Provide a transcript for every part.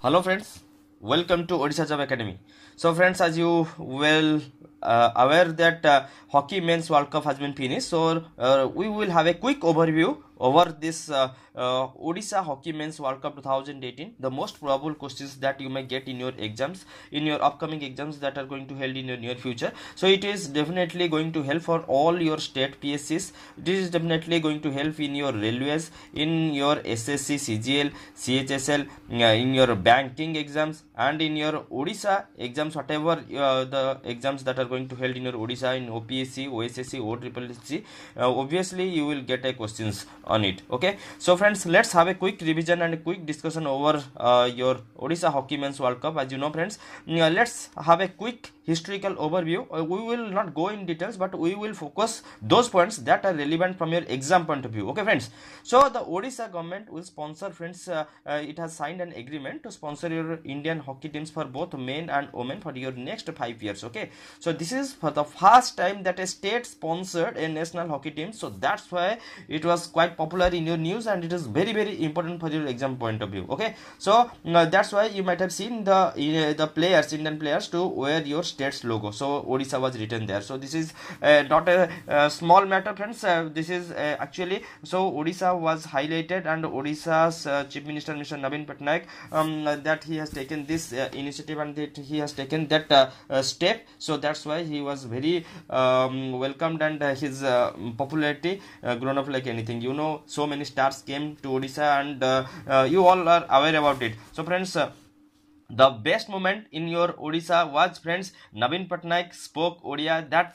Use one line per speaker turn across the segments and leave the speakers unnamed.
Hello friends, welcome to Odisha Job Academy. So friends, as you well aware that Hockey Men's World Cup has been finished, so we will have a quick overview over this Odisha Hockey Men's World Cup 2018. The most probable questions that you may get in your exams, in your upcoming exams that are going to held in your near future. So it is definitely going to help for all your state PSCs. It is definitely going to help in your railways, in your SSC, CGL, CHSL, in your banking exams, and in your Odisha exams, whatever the exams that are going to held in your Odisha in OPSC, OSSC, OSSC, obviously you will get a questions on it. Okay, so friends, let's have a quick revision and a quick discussion over your Odisha Hockey Men's World Cup. As you know friends, let's have a quick historical overview. We will not go in details, but we will focus those points that are relevant from your exam point of view. Okay friends, so the Odisha government will sponsor friends, it has signed an agreement to sponsor your Indian hockey teams for both men and women for your next 5 years. Okay, so this is for the first time that a state sponsored a national hockey team, so that's why it was quite popular in your news, and it is very important for your exam point of view. Okay, so that's why you might have seen the players, Indian players, to wear your state's logo. So Odisha was written there. So this is not a small matter friends. This is actually, so Odisha was highlighted, and Odisha's Chief Minister Mr. Naveen Patnaik, that he has taken this initiative, and that he has taken that step. So that's why he was very welcomed, and his popularity grown up like anything. You know, so many stars came to Odisha, and you all are aware about it. So friends, the best moment in your Odisha was friends, Naveen Patnaik spoke Odia, that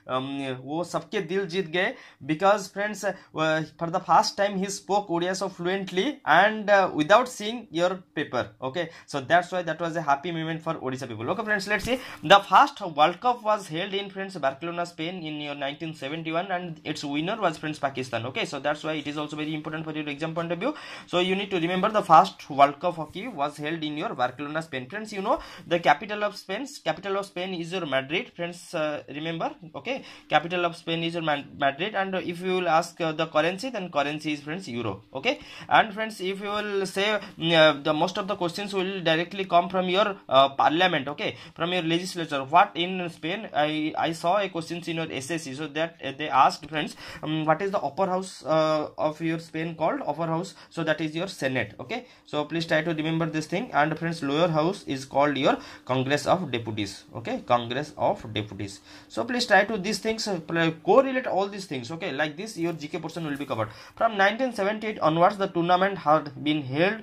वो सबके दिल जीत गए, because friends, for the first time he spoke Odia so fluently and without seeing your paper. Okay, so that's why that was a happy moment for Odisha people. Okay friends, let's see. The first World Cup was held in friends Barcelona, Spain in your 1971, and its winner was friends Pakistan. Okay, so that's why it is also very important for your exam point of view. So you need to remember the first World Cup hockey was held in your Barcelona, Spain. Friends, you know the capital of Spain is your Madrid. Friends, remember, okay, capital of Spain is your Madrid, and if you will ask the currency, then currency is friends Euro. Okay, and friends, if you will say the most of the questions will directly come from your parliament, okay, from your legislature. What in Spain, I saw a questions in your SSC, so that they asked friends, what is the upper house of your Spain called? Upper house, so that is your Senate. Okay, so please try to remember this thing. And friends, lower house is called your Congress of Deputies. Okay, Congress of Deputies. So please try to these things, correlate all these things. Okay, like this your GK portion will be covered. From 1978 onwards, the tournament has been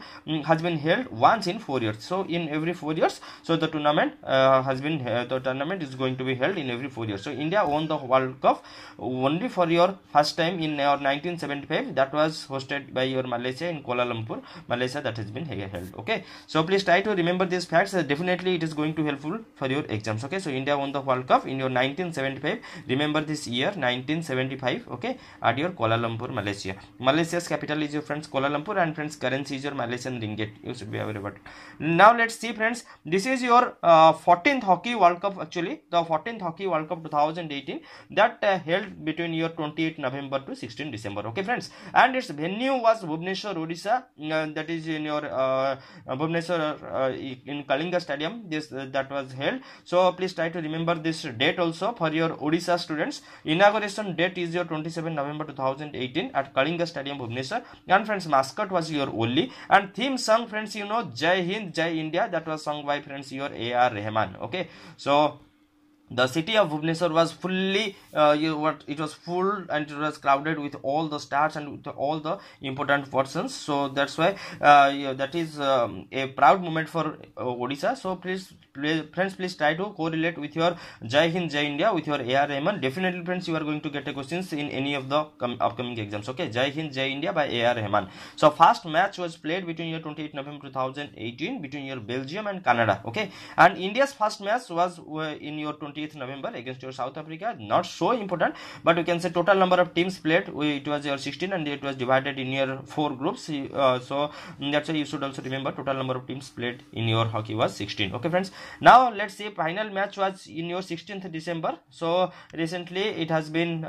held once in 4 years. So in every 4 years, so the tournament the tournament is going to be held in every 4 years. So India won the World Cup only for your first time in your 1975. That was hosted by your Malaysia in Kuala Lumpur, Malaysia, that has been held. Okay, so please try to remember these facts. Definitely it is going to helpful for your exams. Okay, so India won the World Cup in your 1975. Remember this year 1975. Okay, at your Kuala Lumpur, Malaysia. Malaysia's capital is your friends Kuala Lumpur, and friends currency is your Malaysian ringgit. You should be aware about it. Now let's see friends, this is your 14th Hockey World Cup, actually the 14th Hockey World Cup 2018, that held between your 28 November to 16 December. Okay friends, and its venue was Bhubaneswar, Odisha, that is in your Bhubaneswar, in Kalinga Stadium. This that was held. So please try to remember this date also for your Odisha students. Inauguration date is your 27 November 2018 at Kalinga Stadium, Bhubaneswar. And friends, mascot was your Oli, and theme song friends, you know, Jai Hind Jai India, that was sung by friends your A.R. Rahman. Okay, so the city of Bhubaneswar was fully it was full, and it was crowded with all the stars and with all the important persons. So that's why that is a proud moment for Odisha. So friends, please try to correlate with your Jai Hind Jai India with your A.R. Rahman. Definitely friends, you are going to get a questions in any of the upcoming exams. Okay, Jai Hind Jai India by A.R. Rahman. So first match was played between your 28 November 2018 between your Belgium and Canada. Okay, and India's first match was in your 20th November against your South Africa. Not so important, but we can say total number of teams played, it was your 16 and it was divided in your 4 groups. So that's why you should also remember total number of teams played in your hockey was 16. Okay friends, now let's see, final match was in your 16th December. So recently it has been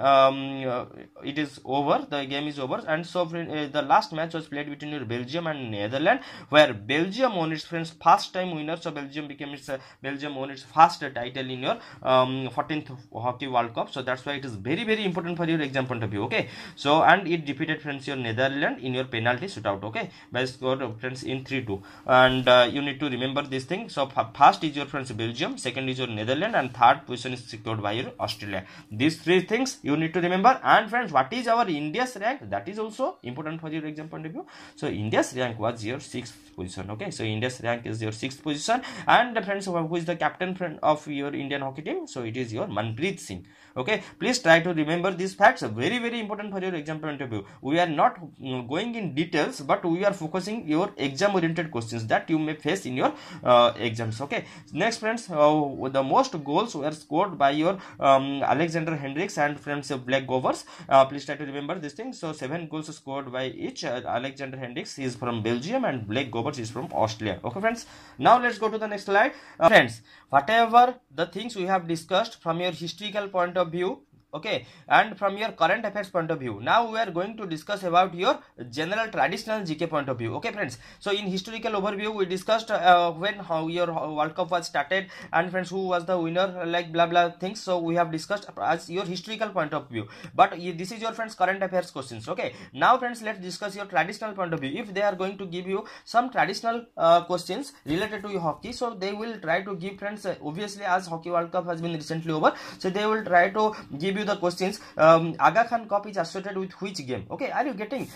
it is over, the game is over, and so the last match was played between your Belgium and Netherlands, where Belgium won its friends first time winner. So Belgium won its first title in your 14th Hockey World Cup. So that's why it is very important for your exam point of view. Okay, so and it defeated friends your Netherlands in your penalty shootout, okay, by score friends in 3-2, and you need to remember this thing. So first is your friends Belgium, second is your Netherlands, and third position is secured by your Australia. These 3 things you need to remember. And friends, what is our India's rank? That is also important for your exam point of view. So India's rank was your 6th position. Okay, so India's rank is your 6th position. And friends, who is the captain friend of your Indian hockey team? So it is your Manpreet Singh. Okay, please try to remember these facts, very important for your exam point of view. We are not going in details, but we are focusing your exam oriented questions that you may face in your exams. Okay, next friends, the most goals were scored by your Alexander Hendricks and friends Blake Govers. Please try to remember this thing. So 7 goals scored by each. Alexander Hendricks is from Belgium and Blake Govers is from Australia. Okay friends, now let's go to the next slide. Friends, whatever the things we have discussed from your historical point of view, okay, and from your current affairs point of view, now we are going to discuss about your general traditional GK point of view. Okay friends, so in historical overview we discussed when how your World Cup was started, and friends who was the winner, like blah blah things. So we have discussed as your historical point of view, but this is your friends current affairs questions. Okay, now friends, let's discuss your traditional point of view. If they are going to give you some traditional questions related to your hockey, so they will try to give friends, obviously as Hockey World Cup has been recently over, so they will try to give you the questions. Aga Khan Cup is associated with which game? Okay, are you getting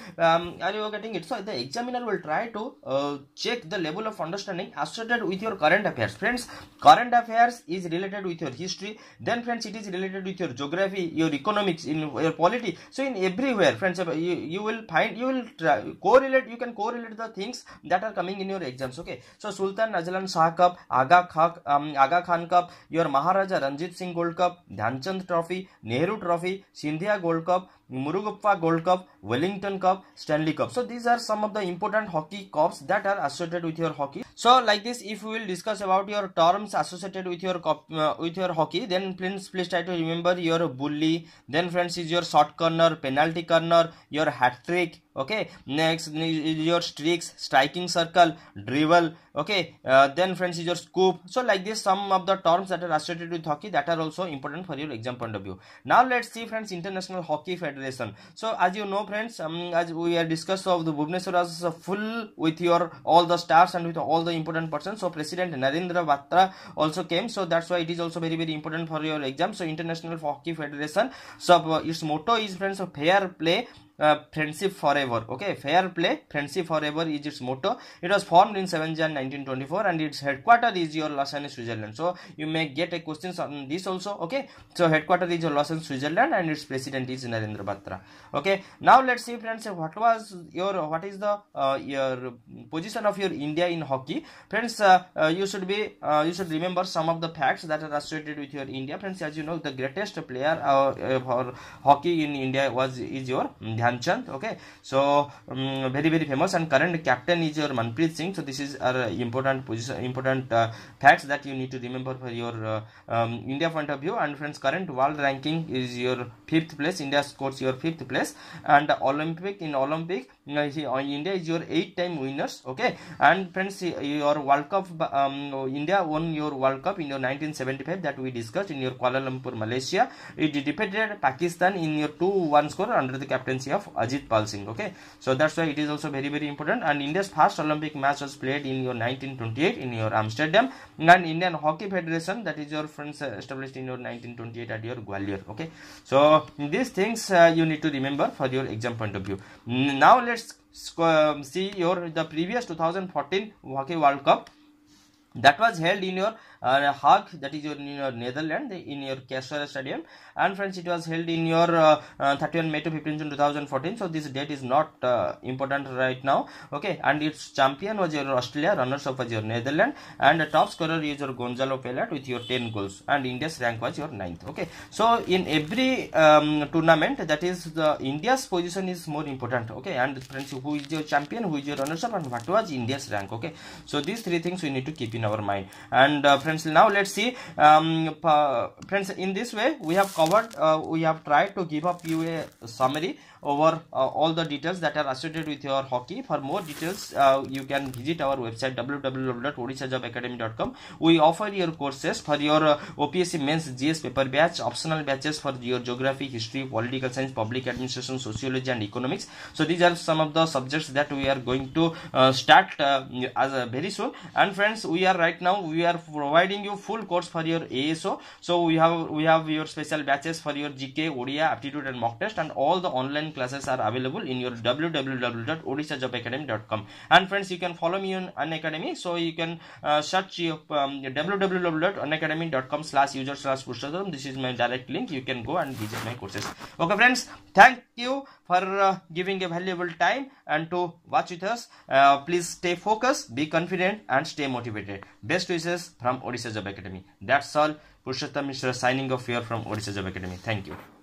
it? So the examiner will try to check the level of understanding associated with your current affairs. Friends, current affairs is related with your history, then friends it is related with your geography, your economics, in your polity. So in everywhere friends, you will find, you will correlate, you can correlate the things that are coming in your exams. Okay, so Sultan Najlan Shah Cup, Aga Khan Cup, your Maharaja Ranjit Singh Gold Cup, Dhyanchand Trophy, Nehru Trophy, Scindia Gold Cup, Murugappa Gold Cup, Wellington Cup, Stanley Cup. So these are some of the important hockey cups that are associated with your hockey. So like this, if we will discuss about your terms associated with your hockey, then please try to remember your bully, then friends is your short corner, penalty corner, your hat trick. Okay, next is your streaks, striking circle, dribble. Okay, then friends is your scoop. So like this, some of the terms that are associated with hockey that are also important for your exam point of view. Now let's see friends, International Hockey Federation. So as you know friends, as we are discussed of the Bhubaneswar was full with your all the stars and with all the important persons. So President Narendra Batra also came. So that's why it is also very important for your exam. So International Hockey Federation. So its motto is friends, fair play, friendship forever. Okay, fair play, friendship forever is its motto. It was formed in 7 Jan 1924 and its headquarters is your Lausanne, Switzerland. So you may get a question on this also. Okay, so headquarters is your Lausanne, Switzerland, and its president is Narendra Batra. Okay, now let's see friends, what is the your position of your India in hockey. Friends, you should remember some of the facts that are associated with your India. Friends, as you know, the greatest player for hockey in India is your Dhyanchand. Okay, so very famous, and current captain is your Manpreet Singh. So this is important facts that you need to remember for your India point of view. And friends, current world ranking is your 5th place. India scores your 5th place, and Olympic India is your 8-time winners. Okay, and friends, your World Cup, India won your World Cup in your 1975 that we discussed in your Kuala Lumpur, Malaysia. It defeated Pakistan in your 2-1 score under the captaincy of Ajit Pal Singh. Okay, so that's why it is also very important. And India's first Olympic match was played in your 1928 in your Amsterdam, and Indian Hockey Federation, that is your friends, established in your 1928 at your Gwalior. Okay, so these things you need to remember for your exam point of view. Now let's see the previous 2014 Hockey World Cup that was held in your Hague, that is in your Netherlands, in your Castor Stadium. And friends, it was held in your 31 May to 15 June 2014. So this date is not important right now. Okay, and its champion was your Australia, runners up was your Netherlands, and the top scorer is your Gonzalo Pellat with your 10 goals, and India's rank was your 9th. Okay, so in every tournament, that is the India's position is more important. Okay, and friends, who is your champion, who is your runners up, and what was India's rank. Okay, so these three things we need to keep in our mind. And friends, now let's see, friends, in this way we have covered, we have tried to give up you a summary over all the details that are associated with your hockey. For more details, you can visit our website www.odishajobacademy.com. We offer your courses for your OPSC Mains GS paper batch, optional batches for your geography, history, political science, public administration, sociology and economics. So these are some of the subjects that we are going to start as very soon. And friends, we are right now providing you full course for your ASO. So we have your special batches for your GK, ODIA, aptitude and mock test, and all the online classes are available in your www.odishajobacademy.com. And friends, you can follow me on Unacademy. So you can search your www.unacademy.com/user/Purushottam. This is my direct link. You can go and visit my courses. Okay friends, thank you for giving a valuable time and to watch with us. Please stay focused, be confident and stay motivated. Best wishes from Odisha Job Academy. That's all. Purushottam Mishra signing off here from Odisha Job Academy. Thank you.